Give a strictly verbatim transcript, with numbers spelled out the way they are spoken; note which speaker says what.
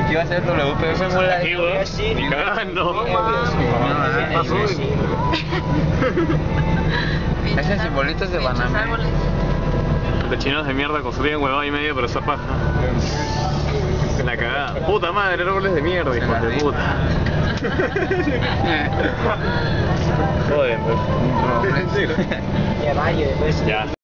Speaker 1: ¿Qué iba a hacer W P F en la
Speaker 2: Sí, weón. Ni cagando.
Speaker 1: Ese simbolito es de Banamé.
Speaker 2: Los chinos de mierda construyen huevada y medio, pero esa paja. La cagada. Puta madre, árboles de mierda, hijo de puta. Joder, pues.
Speaker 1: No,
Speaker 3: Ya vaya, después.
Speaker 2: Ya.